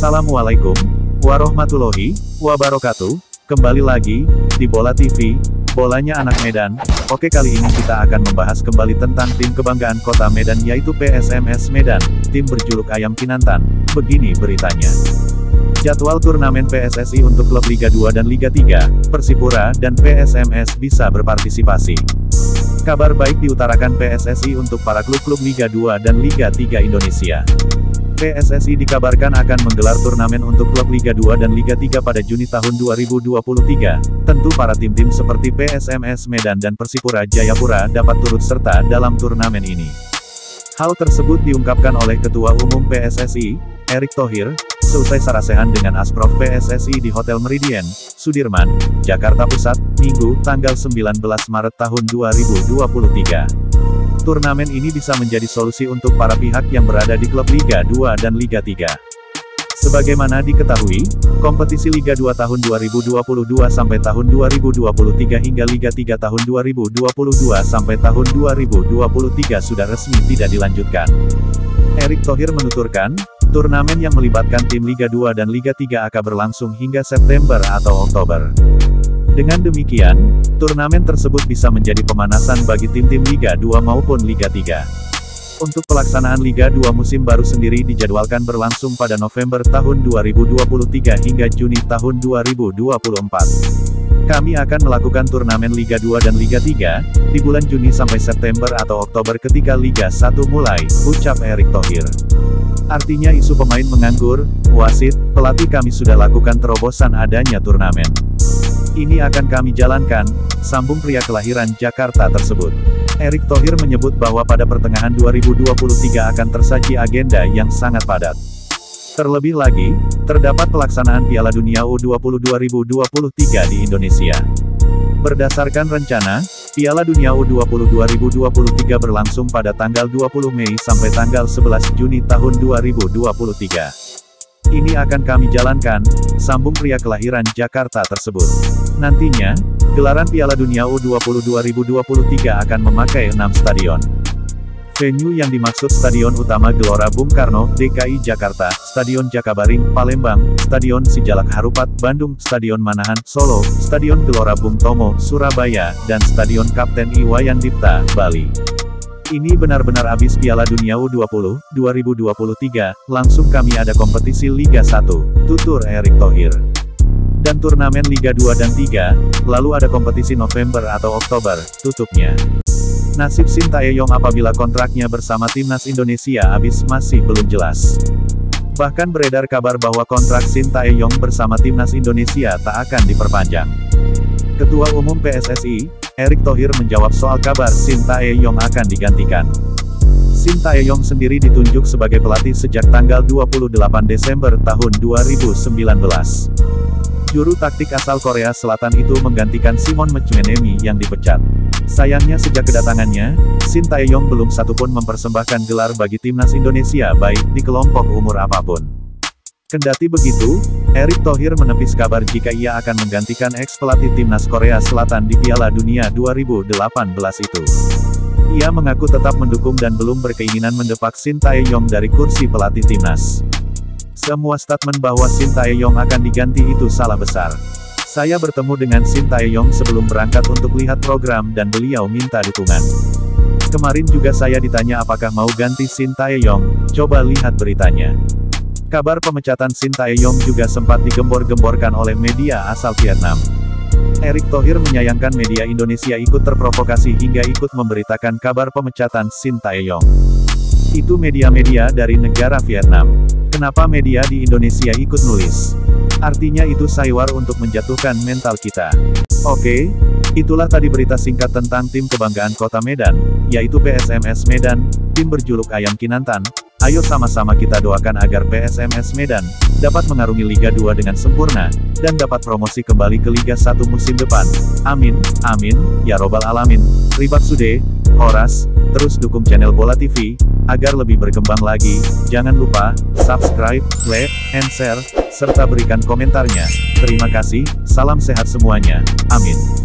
Assalamualaikum warahmatullahi wabarakatuh. Kembali lagi di Bola TV, bolanya anak Medan. Oke, kali ini kita akan membahas kembali tentang tim kebanggaan kota Medan, yaitu PSMS Medan, tim berjuluk Ayam Kinantan. Begini beritanya. Jadwal turnamen PSSI untuk klub Liga 2 dan Liga 3, Persipura dan PSMS bisa berpartisipasi. Kabar baik diutarakan PSSI untuk para klub-klub Liga 2 dan Liga 3 Indonesia. PSSI dikabarkan akan menggelar turnamen untuk klub Liga 2 dan Liga 3 pada Juni tahun 2023. Tentu para tim-tim seperti PSMS Medan dan Persipura Jayapura dapat turut serta dalam turnamen ini. Hal tersebut diungkapkan oleh Ketua Umum PSSI, Erick Thohir, seusai sarasehan dengan Asprof PSSI di Hotel Meridian, Sudirman, Jakarta Pusat, Minggu, tanggal 19 Maret tahun 2023. Turnamen ini bisa menjadi solusi untuk para pihak yang berada di klub Liga 2 dan Liga 3. Sebagaimana diketahui, kompetisi Liga 2 tahun 2022 sampai tahun 2023 hingga Liga 3 tahun 2022 sampai tahun 2023 sudah resmi tidak dilanjutkan. Erick Thohir menuturkan, turnamen yang melibatkan tim Liga 2 dan Liga 3 akan berlangsung hingga September atau Oktober. Dengan demikian, turnamen tersebut bisa menjadi pemanasan bagi tim-tim Liga 2 maupun Liga 3. Untuk pelaksanaan Liga 2 musim baru sendiri dijadwalkan berlangsung pada November tahun 2023 hingga Juni tahun 2024. Kami akan melakukan turnamen Liga 2 dan Liga 3, di bulan Juni sampai September atau Oktober ketika Liga 1 mulai, ucap Erick Thohir. Artinya isu pemain menganggur, wasit, pelatih kami sudah lakukan terobosan adanya turnamen. Ini akan kami jalankan, sambung pria kelahiran Jakarta tersebut. Erick Thohir menyebut bahwa pada pertengahan 2023 akan tersaji agenda yang sangat padat. Terlebih lagi, terdapat pelaksanaan Piala Dunia U20 2023 di Indonesia. Berdasarkan rencana, Piala Dunia U20 2023 berlangsung pada tanggal 20 Mei sampai tanggal 11 Juni tahun 2023. Ini akan kami jalankan, sambung pria kelahiran Jakarta tersebut. Nantinya, gelaran Piala Dunia U20 2023 akan memakai 6 stadion. Venue yang dimaksud Stadion Utama Gelora Bung Karno, DKI Jakarta, Stadion Jakabaring, Palembang, Stadion Sijalak Harupat, Bandung, Stadion Manahan, Solo, Stadion Gelora Bung Tomo, Surabaya, dan Stadion Kapten Iwayan Dipta, Bali. Ini benar-benar habis Piala Dunia U20 2023, langsung kami ada kompetisi Liga 1, tutur Erick Thohir. Dan turnamen Liga 2 dan 3, lalu ada kompetisi November atau Oktober, tutupnya. Nasib Sintayong apabila kontraknya bersama Timnas Indonesia habis masih belum jelas. Bahkan beredar kabar bahwa kontrak Sintayong bersama Timnas Indonesia tak akan diperpanjang. Ketua Umum PSSI, Erick Thohir menjawab soal kabar Sintayong akan digantikan. Sintayong sendiri ditunjuk sebagai pelatih sejak tanggal 28 Desember tahun 2019. Juru taktik asal Korea Selatan itu menggantikan Simon McManamy yang dipecat. Sayangnya sejak kedatangannya, Sintayong belum satupun mempersembahkan gelar bagi Timnas Indonesia baik di kelompok umur apapun. Kendati begitu, Erick Thohir menepis kabar jika ia akan menggantikan ex-pelatih Timnas Korea Selatan di Piala Dunia 2018 itu. Ia mengaku tetap mendukung dan belum berkeinginan mendepak Sintayong dari kursi pelatih Timnas. Semua statement bahwa Sintayong akan diganti itu salah besar. Saya bertemu dengan Sintayong sebelum berangkat untuk lihat program dan beliau minta dukungan. Kemarin juga saya ditanya apakah mau ganti Sintayong, coba lihat beritanya. Kabar pemecatan Sintayong juga sempat digembor-gemborkan oleh media asal Vietnam. Erick Thohir menyayangkan media Indonesia ikut terprovokasi hingga ikut memberitakan kabar pemecatan Sintayong. Itu media-media dari negara Vietnam. Kenapa media di Indonesia ikut nulis? Artinya itu saywar untuk menjatuhkan mental kita. Oke, itulah tadi berita singkat tentang tim kebanggaan kota Medan, yaitu PSMS Medan, tim berjuluk Ayam Kinantan. Ayo sama-sama kita doakan agar PSMS Medan dapat mengarungi Liga 2 dengan sempurna, dan dapat promosi kembali ke Liga 1 musim depan. Amin, amin, ya robbal alamin. Ribak Sude, Horas, terus dukung channel Bola TV, agar lebih berkembang lagi. Jangan lupa, subscribe, like, and share, serta berikan komentarnya. Terima kasih, salam sehat semuanya, amin.